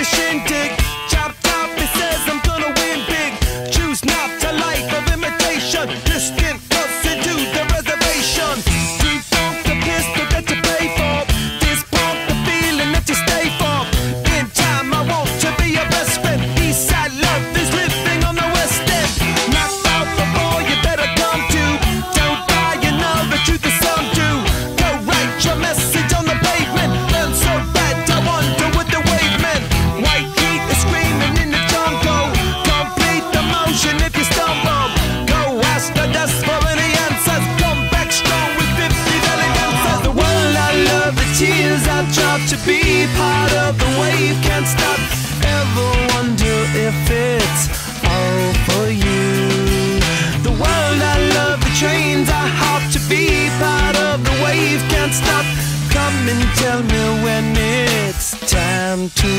the shindig. Chop top, it says I'm gonna win big. Choose not a life of imitation. Distant cuts into the reservation. Street funk, the pistol that you pay for. This punk, the feeling that you stay for. In time, I want to be your best friend. Eastside love is living on the West End. Knocked out before you better come to. Don't buy, you know the truth is some do. Go write your message on the pavement. Burn so bad, I wonder what the wave meant. White heat is screaming in the jungle. Complete the motion if you stumble. Go ask the dust for any answers. Come back strong with 50 valid answers. The world I love, the tears I drop. To be part of the wave, can't stop. Ever wonder if it's all for you? The world I love, the trains I hop. To be part of the wave, can't stop. Come and tell me when it's time to.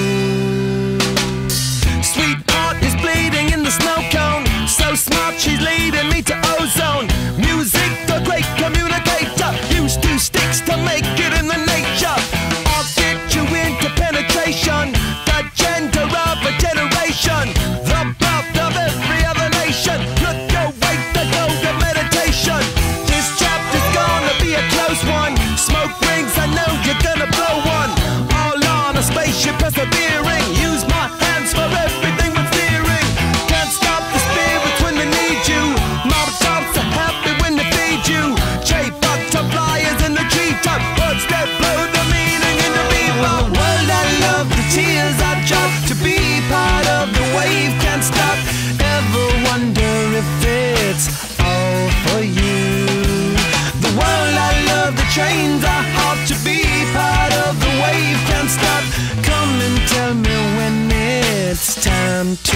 Sweetheart is bleeding in the snow cone. So smart, she's leading me to ozone. Music, the great communicator. Use 2 sticks to make it in the nature. I'll get you into penetration. The gender of a generation. The birth of every other nation. Look your way to go to meditation. This chapter's gonna be a close one. Smoke rings, I know you're gonna blow one. All on a spaceship persevering. Use my hands for everything but steering. Can't stop the spirits when they need you. Mob tops are happy when they feed you. J-butterflies in the treetop. Words that blow the meaning in the people. The world I love, the tears I drop. To be part of the wave, can't stop. Ever wonder if it's all for you? The world I love, the trains I hop. To be part of the wave, can't stop. Come and tell me when it's time to.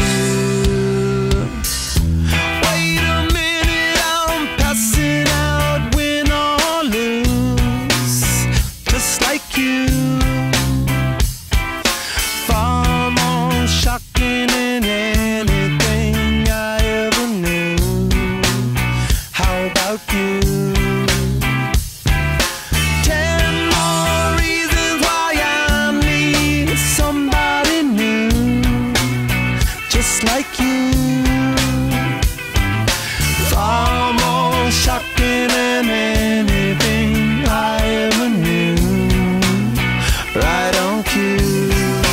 Wait a minute, I'm passing out, win or lose, just like you. Far more shocking than anything I ever knew. How about you? 10 more reasons why I need somebody new, just like you. Far more shocking than anything I ever knew. Right on cue.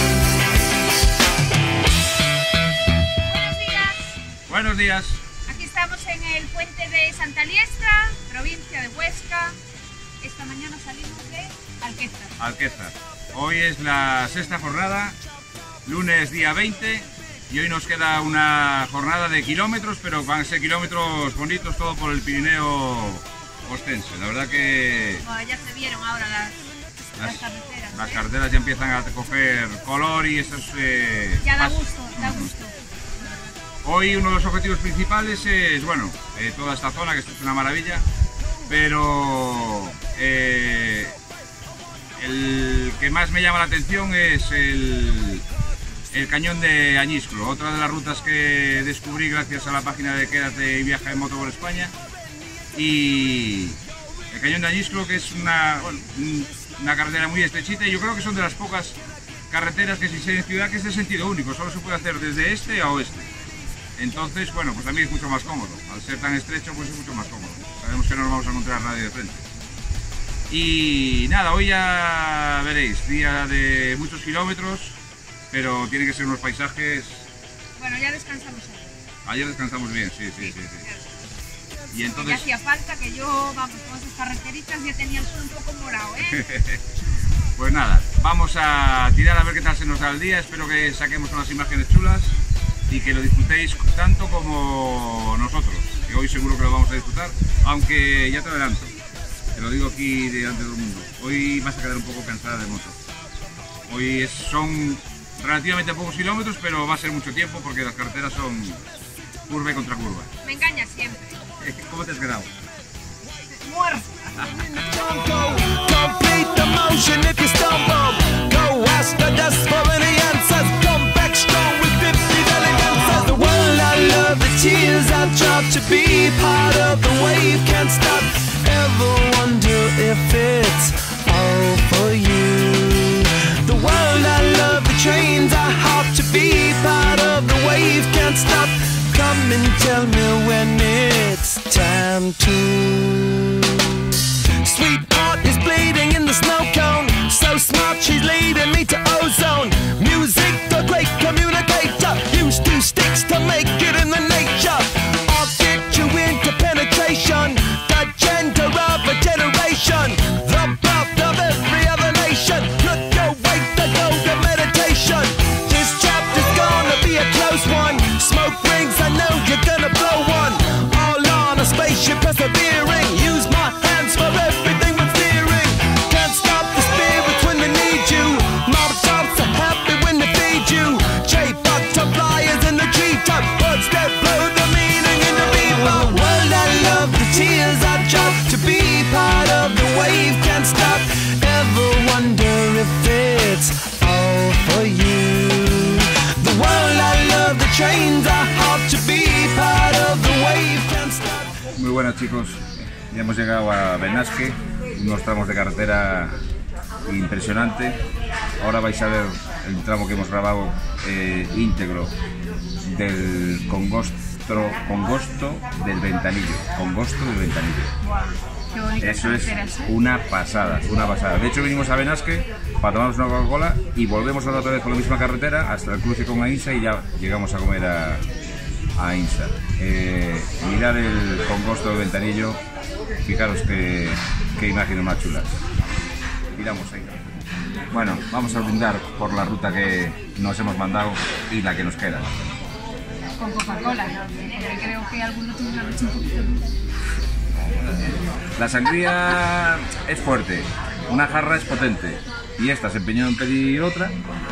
Buenos días. Aquí estamos en el puente de Santa Liestra, provincia de Huesca. Esta mañana salimos de Alquézar. Alquézar. Hoy es la 6ª jornada, lunes día 20, y hoy nos queda una jornada de kilómetros, pero van a ser kilómetros bonitos, todo por el Pirineo ostense. La verdad que Bueno, ya se vieron ahora las carreteras. las carreteras ya empiezan a coger color y eso es... Ya da gusto, da gusto. Hoy uno de los objetivos principales es, bueno, toda esta zona, que esto es una maravilla, pero el que más me llama la atención es el cañón de Añisclo, otra de las rutas que descubrí gracias a la página de Quédate y Viaja en Moto por España. Y el cañón de Añisclo, que es una carretera muy estrechita, y yo creo que son de las pocas carreteras que existen en ciudad que es de sentido único, solo se puede hacer desde este a oeste. Entonces, bueno, pues también es mucho más cómodo. Al ser tan estrecho, pues es mucho más cómodo. Sabemos que no nos vamos a encontrar nadie de frente. Y nada, hoy ya veréis, día de muchos kilómetros, pero tiene que ser unos paisajes... Bueno, ya descansamos ayer. Ayer descansamos bien, sí. Y entonces... Ya hacía falta que yo, vamos, con esas carreteritas ya tenía el sol un poco morado, ¿eh? Pues nada, vamos a tirar a ver qué tal se nos da el día. Espero que saquemos unas imágenes chulas y que lo disfrutéis tanto como nosotros, que hoy seguro que lo vamos a disfrutar, aunque ya te adelanto, te lo digo aquí delante de todo el mundo, hoy vas a quedar un poco cansada de moto. Hoy son relativamente pocos kilómetros, pero va a ser mucho tiempo porque las carreteras son curva y contra curva. Me engañas siempre. ¿Cómo te has quedado? Muerta. Complete the motion if you stumble. Go ask the dust for any answers. Come back strong with 50 valid answers. The world I love, the tears I drop. To be part of the wave, can't stop. Ever wonder if it's all for you? The world I love, the trains I hop. to. Sweetheart is bleeding in the snow cone. So smart, she's leading me to ozone. Music, the great communicator. Use two sticks to make it in the nature. I'll get you into penetration. The gender of a generation. The birth of every other nation. Look your way to go to meditation. This chapter's gonna be a close one. Smoke rings, I know you're gonna blow one. All on a spaceship persevering. Use my hands for everything but steering. Can't stop the spirits when they need you. Mob tops are happy when they feed you. J-butterflies in the treetop. Words that blow the meaning in the bebop. World, I love the tears I drop. To be part of the wave, can't stop. Ever wonder if it's all for you? The world, I love the trains I hop. To be part of the wave, can't stop. Muy buenas, chicos, ya hemos llegado a Benasque, unos tramos de carretera impresionante. Ahora vais a ver el tramo que hemos grabado íntegro del Congosto del Ventanillo. Qué bonitas Eso es carreteras, ¿eh? una pasada, una pasada. De hecho, vinimos a Benasque para tomarnos una Coca-Cola y volvemos otra vez por la misma carretera hasta el cruce con Ainsa y ya llegamos a comer a Ainsa. Mirad el Congosto del Ventanillo, fijaros qué imágenes más chulas. Miramos ahí. Bueno, vamos a brindar por la ruta que nos hemos mandado y la que nos queda. Con Coca-Cola. Porque creo que alguno tiene una noche un poquito. La sangría es fuerte, una jarra es potente y esta se empeñó en pedir otra.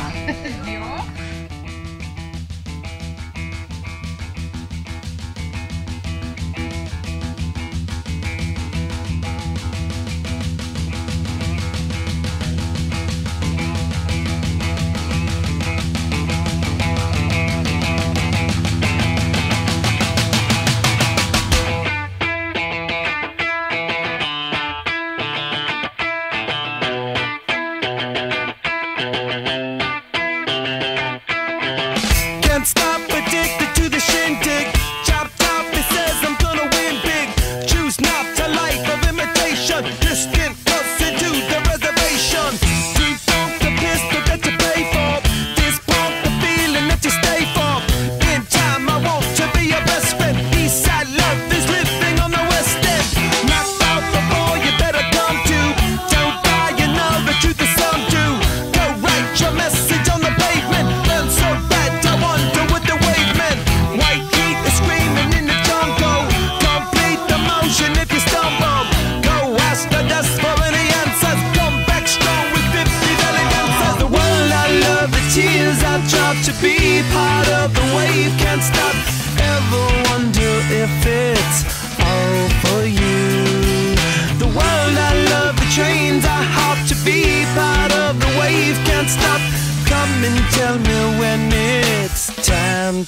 Can't stop, addicted to the shindig. Chop top, it says I'm gonna win big. Choose not a life of imitation. Distant closer to the reservation. Deep funk the pistol that you pay for. This pump the feeling that you stay for. In time I want to be your best friend. Eastside love is living on the west end. Knocked out before you better come to. Don't die, you know the truth is some do. Go write your message on the pavement. Burn so bad, I wonder what the wave meant. White heat is screaming in the jungle. Complete the motion if you stumble. Go ask the dust for any answers. Come back strong with 50 valid answers. The world I love, the tears I drop. To be part of the wave, can't stop. Ever wonder if it's all for you? The world I love, the trains I hop. To be part of the wave, can't stop. Come and tell me when it's time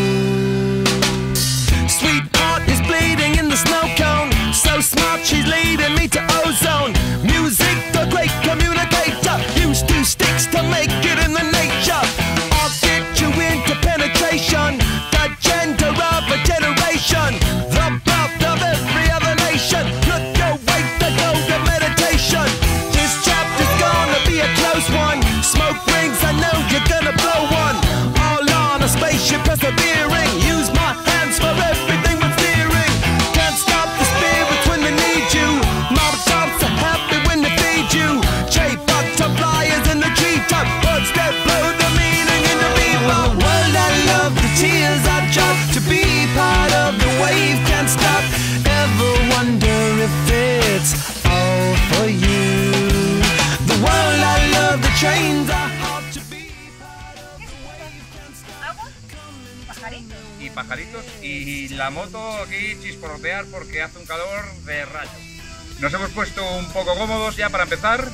to. Sweetheart is bleeding in the snow cone. So smart, she's leading me to ozone. Music, the great communicator. Use two sticks to make it in the nature. I'll get you into penetration. The gender of a generation. The birth of every other nation. Look your way to go to meditation. This chapter's gonna be a close one. Smoke rings, I know you're gonna blow one. All on a spaceship persevering. Use my hands for everything but steering. Can't stop the spirits when they need you. Mob tops are happy when they feed you. J-butterflies in the treetop. Words that blow the meaning in the bebop. World, I love the tears I drop. To be part of the wave, can't stop. Ever wonder if it's all for you? The world, I love the trains I hop. To be part of the wave, can't stop. Agua, pajarito. Y pajaritos y la moto aquí chisporrotear porque hace un calor de rayo. Nos hemos puesto un poco cómodos ya para empezar.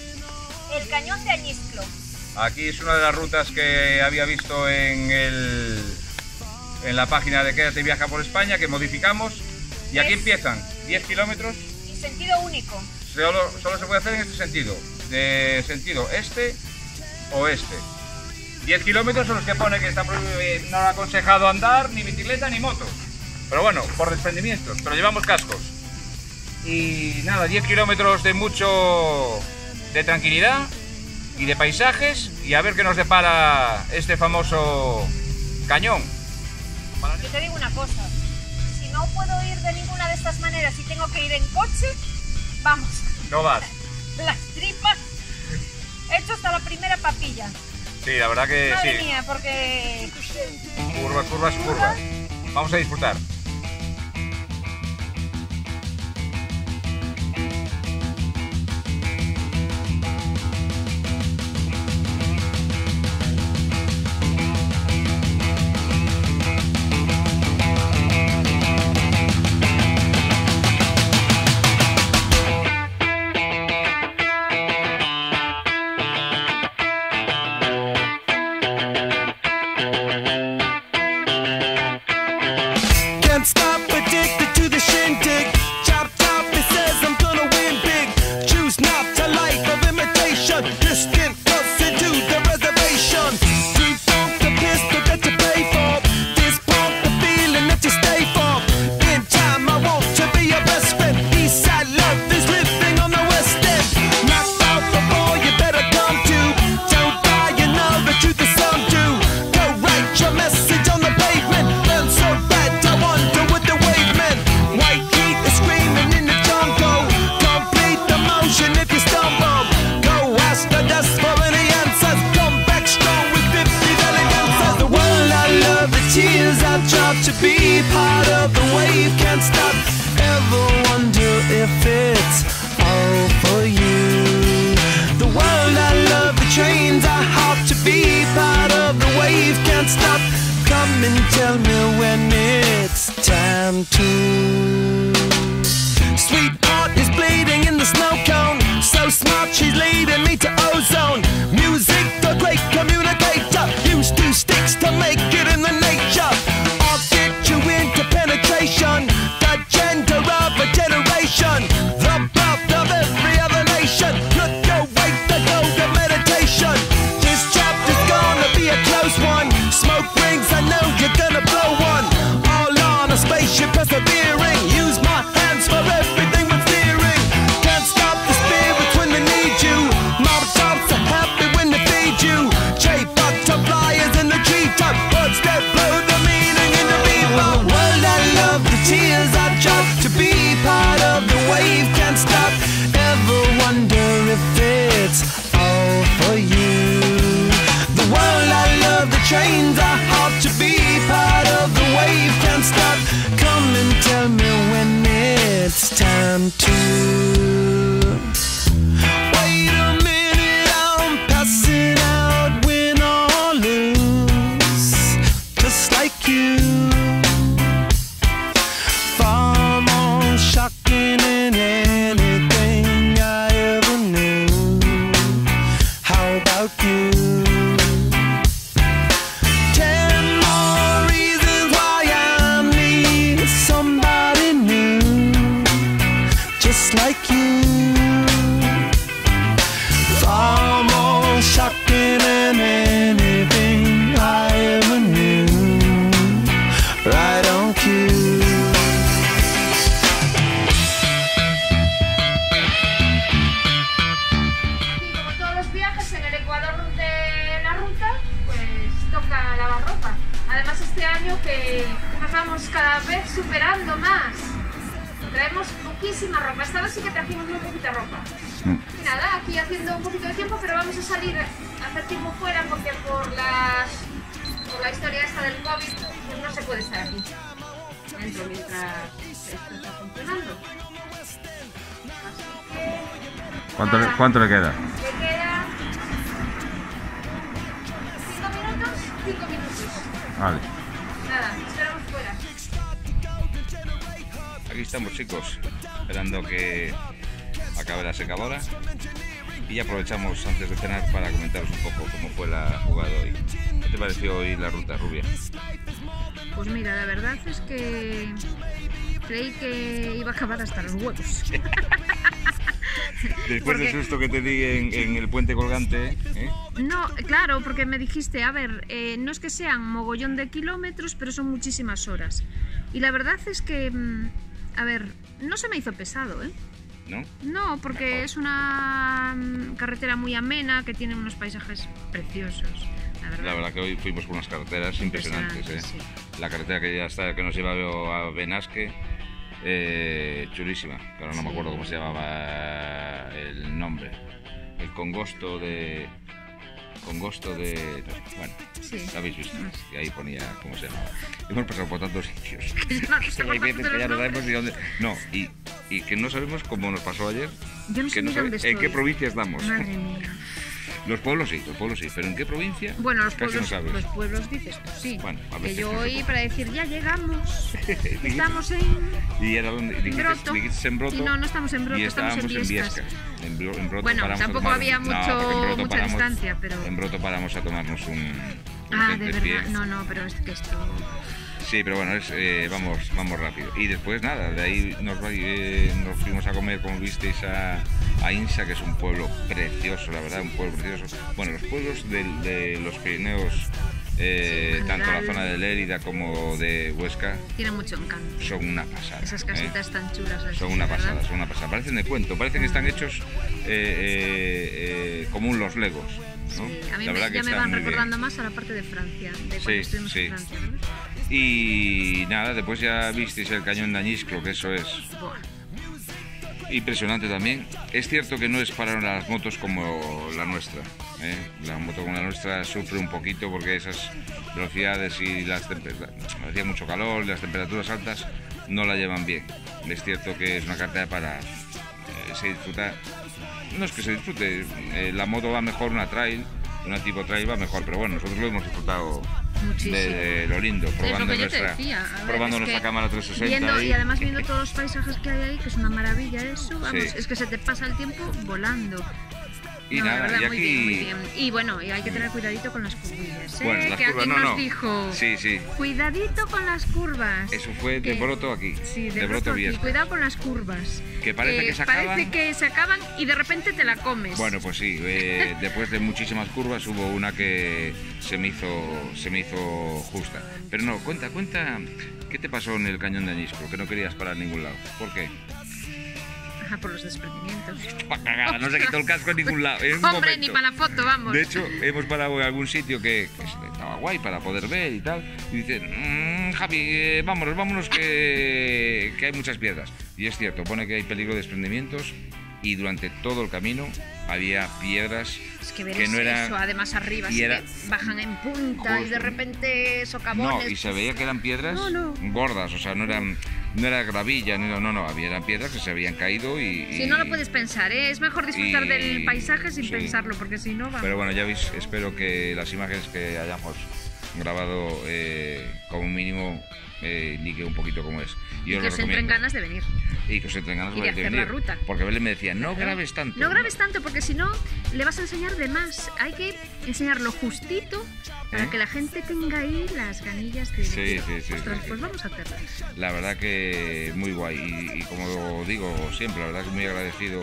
El cañón de Añisclo. Aquí es una de las rutas que había visto en la página de Quédate y Viaja por España, que modificamos. Y aquí empiezan 10 kilómetros. Y sentido único. Solo se puede hacer en este sentido, de sentido este-oeste. 10 kilómetros son los que pone que está no aconsejado andar, ni bicicleta, ni moto. Pero bueno, por desprendimientos, pero llevamos cascos. Y nada, 10 kilómetros de de tranquilidad y de paisajes, y a ver qué nos depara este famoso cañón. Yo te digo una cosa, si no puedo ir de ninguna de estas maneras y tengo que ir en coche, vamos. No vas. Las tripas, he hecho hasta la primera papilla. Sí, la verdad que Madre sí. mía, porque... Curvas, curvas, curvas. Vamos a disfrutar. Can't stop, addicted to the shindig. Chop, chop, it says I'm gonna win big. Choose not a life of imitation. Distant closer to the reservation. Deep funk the pistol that you pay for. This pump the feeling that you stay for. In time I want to be your best friend. Eastside love is living on the west end. Knocked out before you better come to. Don't die, you know the truth is some do. Go write your message on the pavement. Burn so bad, I wonder what the wave meant. White heat is screaming in the jungle. Complete the motion if you stumble. Go ask the dust for any answers. Come back strong with 50 million answers. The world I love, the tears I drop to be part of the wave. Can't stop, ever wonder if it's all for you. The world I love, the trains I hop to be part of the wave. Can't stop, come and tell me when it's time to. Sweetheart is bleeding in the snow cone. So smart, she's leading me to ozone. Music, the great communicator. Used two sticks to make it in the nature. I'll get you into penetration. The gender of a generation. The birth of every other nation. Look your way to go to meditation. This chapter's gonna be a close one. Smoke rings, I know you're gonna blow one. All on a spaceship persevering. Use my hands for everything but steering. Can't stop the spirits when they need you. Mob tops are happy when they feed you. J butterflies in the treetop. Words that blow the meaning in the bebop. World I love, the tears I drop to be part of the wave. Can't stop, ever wonder if it's all for you. The world I love, the trains I hop to be part of the wave. Can't stop, come and tell me when it's time to. Wait a minute, I'm passing out, win or lose, just like you. Far more shocking than anything I ever knew. How about you? 10 more reasons why I need somebody new, just like you. Far more shocking than anything I ever knew. Right on cue. Y como todos los viajes en el ecuador de la ruta, pues toca lavar ropa. Además este año que nos vamos cada vez superando más. Traemos poquísima ropa. Esta vez sí que trajimos muy poquita ropa. Y nada, aquí haciendo un poquito de tiempo, pero vamos a salir a hacer tiempo fuera porque por la historia esta del COVID pues no se puede estar aquí dentro mientras esto está funcionando. Así que... nada. ¿Cuánto le queda? Me queda 5 minutos, 5 minutos. Vale. Nada, esperamos fuera. Aquí estamos, chicos, esperando que acabe la secadora y aprovechamos antes de cenar para comentaros un poco cómo fue la jugada hoy. ¿Qué te pareció hoy la ruta, Rubia? Pues mira, la verdad es que creí que iba a acabar hasta los huevos. Después del susto que te di en el puente colgante, ¿eh? No, claro, porque me dijiste, a ver, no es que sean mogollón de kilómetros, pero son muchísimas horas. Y la verdad es que, a ver, no se me hizo pesado, ¿eh? ¿No? No, porque Mejor. es una carretera muy amena que tiene unos paisajes preciosos, la verdad. La verdad que hoy fuimos por unas carreteras impresionantes, ¿eh? Sí. La carretera que ya está, que nos lleva a Benasque, chulísima, que ahora no me acuerdo cómo se llamaba el nombre. El Congosto de... Bueno, Sí. lo habéis visto, No y ahí ponía cómo se llamaba. Hemos pasado por tantos sitios. No sé Hay por veces tantos que ya no nombres. sabemos ni dónde... No, y que no sabemos cómo nos pasó ayer, Yo no sé que no ni dónde sabe- en qué estoy. provincia estamos. Madre mía. Los pueblos sí, pero ¿en qué provincia? Bueno, los Casi no pueblos, sabes. los pueblos dices tú, sí. Bueno, a que veces yo no sé oí cómo. para decir, ya llegamos, estamos en ¿Y era donde? Broto. Dijiste en Broto. Y no estamos en Broto, Y estamos en estábamos en Biescas. Viesca. En Broto Bueno, paramos a tampoco tomar- había No, porque en Broto mucha paramos- distancia, pero... En Broto paramos a tomarnos un Ah, de tentepié. verdad. No, pero es que esto... Sí, pero bueno, vamos rápido. Y después nada, de ahí nos fuimos a comer, como visteis, a Insa, que es un pueblo precioso, la verdad, un pueblo precioso. Bueno, los pueblos de los Pirineos, en tanto la general. zona de Lérida como de Huesca, Tiene mucho encanto. son una pasada. Esas casitas tan chulas. así, Son una ¿verdad? pasada, son una pasada. Parecen de cuento, parecen que están hechos como los Legos, ¿no? Sí, a mí La verdad que ya me están van muy bien. recordando más a la parte de Francia, de cuando Sí, estuvimos sí. en Francia, ¿verdad? Y nada, después ya visteis el cañón de Añisclo, que eso es Buah. impresionante también. Es cierto que no es para las motos como la nuestra, ¿eh? La moto como la nuestra sufre un poquito porque esas velocidades y hacía mucho calor, las temperaturas altas no la llevan bien. Es cierto que es una carretera para se disfruta. No es que se disfrute, la moto va mejor, una tipo trail va mejor, pero bueno, nosotros lo hemos disfrutado Muchísimo. de lo lindo, probando que yo te nuestra, decía. A ver, probando es nuestra que cámara 360 viendo, ahí. y además viendo todos los paisajes que hay ahí, que es una maravilla eso, vamos, Sí. es que se te pasa el tiempo volando. Y No, nada, la verdad, y muy aquí... bien, muy bien. Y bueno, y hay que tener cuidadito con las curvillas, ¿eh? Bueno, las que curvas, alguien no, nos no. dijo, Sí, sí. cuidadito con las curvas. Eso fue de Que- Broto aquí. Sí, de de Broto Broto aquí. Viesca. Cuidado con las curvas. Que parece que se acaban. Parece que se acaban y de repente te la comes. Bueno, pues sí, después de muchísimas curvas hubo una que se me hizo justa. Pero no, cuenta, ¿qué te pasó en el cañón de Añisclo? Que no querías parar en ningún lado. ¿Por qué? Ajá, por los desprendimientos. Pa' cagada, no se quitó el casco en ningún lado. En un Hombre, momento. ni para la foto, vamos. De hecho, hemos parado en algún sitio que estaba guay para poder ver y tal. Y dicen, Javi, vámonos que hay muchas piedras. Y es cierto, pone que hay peligro de desprendimientos y durante todo el camino había piedras Es que ver que no era... eso, además arriba, y así era- que bajan en punta y de Justo. repente socavones. No, y se veía que eran piedras No. gordas, o sea, no era gravilla, eran piedras que se habían caído y... Si no lo puedes pensar, ¿eh? Es mejor disfrutar y- del paisaje sin sí. pensarlo, porque si no va. Pero bueno, ya veis, espero que las imágenes que hayamos grabado como mínimo indique un poquito cómo es. y Yo que lo os entren recomiendo. ganas de venir. Y que os entren ganas y de hacer la ruta. Porque Belén me decía, no grabes tanto. No grabes tanto, porque si no, le vas a enseñar de más. Hay que enseñarlo justito para ¿Eh? que la gente tenga ahí las ganillas de... Sí. Ostras, pues vamos a hacerlo. La verdad que muy guay. Y como digo siempre, la verdad que muy agradecido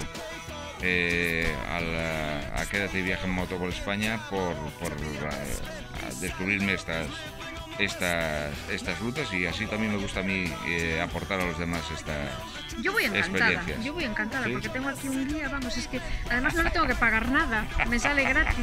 a Quédate y Viaja en Moto por España por descubrirme estas rutas, y así también me gusta a mí aportar a los demás estas Yo voy encantada, experiencias. ¿Sí? porque tengo aquí un guía, vamos, es que además no le tengo que pagar nada, me sale gratis.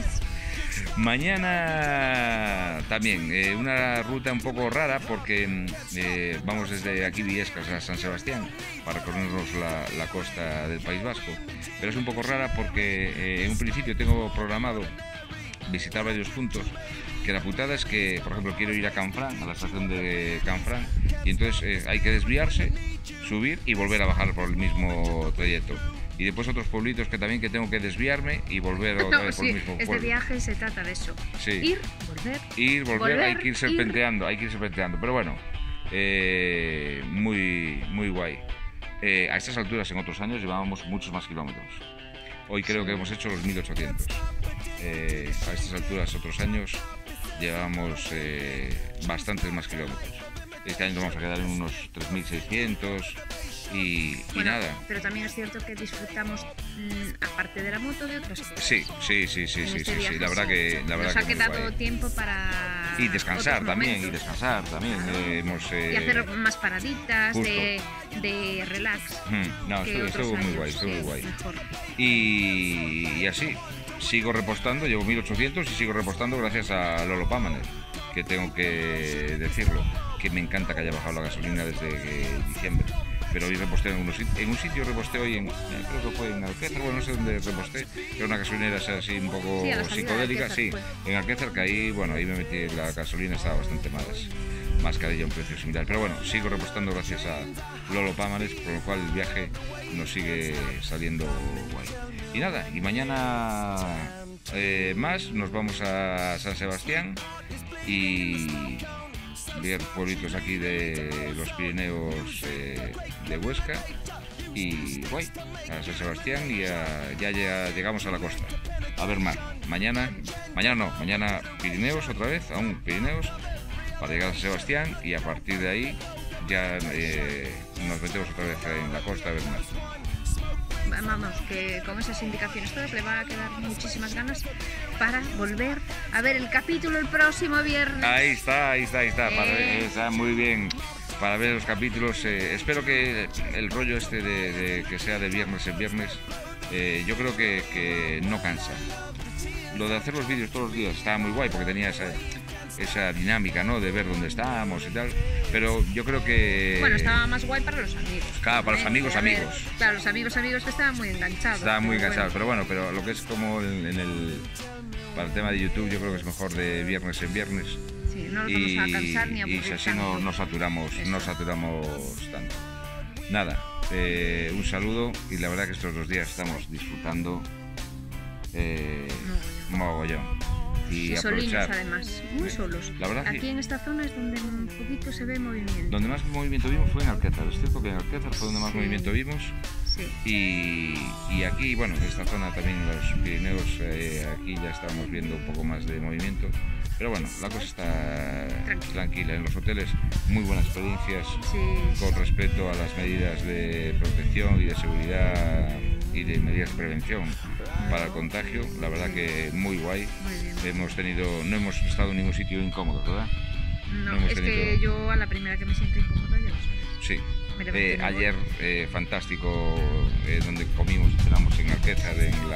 Mañana también una ruta un poco rara porque vamos desde aquí Viescas a San Sebastián para recorrernos la costa del País Vasco, pero es un poco rara porque en un principio tengo programado visitar varios puntos, que la putada es que, por ejemplo, quiero ir a Canfrán, a la estación de Canfrán, y entonces hay que desviarse, subir y volver a bajar por el mismo trayecto. Y después otros pueblitos que también que tengo que desviarme y volver otra vez por el mismo este pueblo. viaje se trata de eso. Sí. Ir, volver. Volver, hay que ir ir. serpenteando, pero bueno, muy guay. A estas alturas en otros años llevábamos muchos más kilómetros. Hoy creo que hemos hecho los 1800. A estas alturas otros años llevábamos bastantes más kilómetros. Este año nos vamos a quedar en unos 3.600 y Bueno, nada. pero también es cierto que disfrutamos, aparte de la moto, de otras cosas. Sí, En este viaje, la verdad que nos que ha muy quedado guay. tiempo para Y descansar otros también, momentos. Claro. Hemos, Y hacer más paraditas justo. de relax. No, que otros estuvo muy años, guay, estuvo que muy es guay. mejor. Y así, sigo repostando, llevo 1.800 y sigo repostando gracias a Lolo Pámanes, que tengo que decirlo, que me encanta que haya bajado la gasolina desde diciembre. Pero hoy reposté en un sitio, reposté hoy creo que fue en Alquézar, bueno, no sé dónde reposté, pero una gasolinera así un poco Sí, a la salida de psicodélica, Alquézar sí, fue. en Alquézar, que ahí me metí, la gasolina estaba bastante más carilla, un precio similar. Pero bueno, sigo repostando gracias a Lolo Pámanes, por lo cual el viaje nos sigue saliendo guay. Y nada, y mañana más nos vamos a San Sebastián y ver pueblitos aquí de los Pirineos de Huesca y guay, a San Sebastián y ya llegamos a la costa a ver mar. Mañana Pirineos otra vez, aún Pirineos, para llegar a San Sebastián y a partir de ahí ya nos metemos otra vez en la costa a ver mar. Vamos, que con esas indicaciones todas le va a quedar muchísimas ganas para volver a ver el capítulo el próximo viernes. Ahí está, está muy bien para ver los capítulos. Espero que el rollo este de que sea de viernes en viernes, yo creo que no cansa. Lo de hacer los vídeos todos los días estaba muy guay porque tenía esa dinámica, ¿no? De ver dónde estábamos y tal, pero yo creo que... Bueno, estaba más guay para los amigos. Claro, para los amigos. Claro, los amigos que estaban muy enganchados. Estaban muy pero enganchados, bueno. pero bueno, pero lo que es como para el tema de YouTube, yo creo que es mejor de viernes en viernes. Sí, no nos vamos a cansar ni a aburrir y así tanto. no saturamos tanto. Nada, un saludo y la verdad que estos 2 días estamos disfrutando mogollón. Y solinos aprovechar. además, muy solos. La verdad Aquí que en esta zona es donde un poquito se ve movimiento. donde más movimiento vimos fue en Alquézar. Es cierto que en Alquézar fue donde más Sí. movimiento vimos. Sí. Y aquí, bueno, en esta zona también, los Pirineos, aquí ya estábamos viendo un poco más de movimiento. Pero bueno, la cosa está tranquila. En los hoteles, muy buenas experiencias, Sí. con respecto a las medidas de protección y de seguridad y de medidas de prevención para el contagio. La verdad que muy guay. Muy bien. No hemos estado en ningún sitio incómodo, ¿verdad? No, hemos es que tenido- yo a la primera que me siento incómoda ya lo sabes. Sí. Me levanté muy Ayer, fantástico, donde comimos y cenamos en Alquézar, en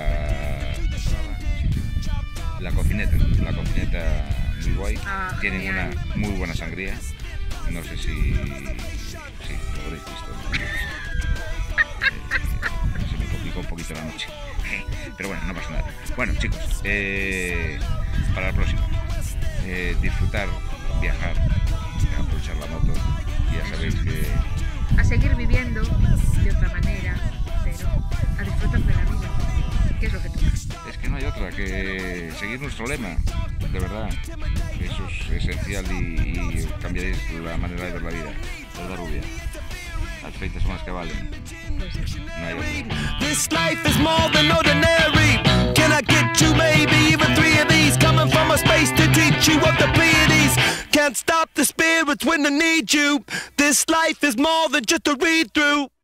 la cocineta muy guay. Ah, Tienen genial. una muy buena sangría. No sé si lo habréis visto. Se me complicó un poquito la noche. Pero bueno, no pasa nada. Bueno, chicos, para la próxima, disfrutar, viajar, aprovechar la moto. Ya sabéis que A seguir viviendo de otra manera, pero a disfrutar de la vida, que es lo que toca. es que no hay otra que seguir nuestro lema, de verdad. Eso es esencial y cambiaréis la manera de ver la vida, ¿verdad, Rubia? Las feitas son las que valen. No hay otra. This life is more than ordinary. Can I get you maybe even 3 of these? Coming from a space to teach you of the Pleiades. Can't stop the spirits when they need you. This life is more than just a read through.